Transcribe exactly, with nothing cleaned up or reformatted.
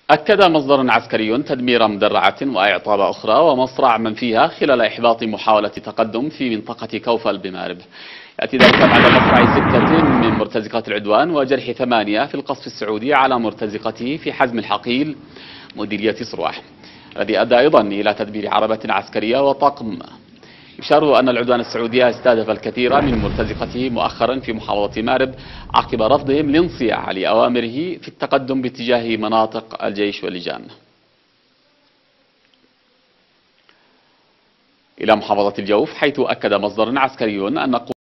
أكد مصدر عسكري تدمير مدرعة وإعطاب أخرى ومصرع من فيها خلال إحباط محاولة تقدم في منطقة كوفل بمارب. يأتي ذلك بعد مصرع ستة من مرتزقات العدوان وجرح ثمانية في القصف السعودي على مرتزقته في حزم الحقيل مديرية صروح، الذي أدى أيضا إلى تدمير عربة عسكرية وطاقم. يشار أن العدوان السعودي استهدف الكثير من مرتزقته مؤخرا في محافظة مارب عقب رفضهم الانصياع لأوامره في التقدم باتجاه مناطق الجيش واللجان. إلى محافظة الجوف، حيث أكد مصدر عسكري أن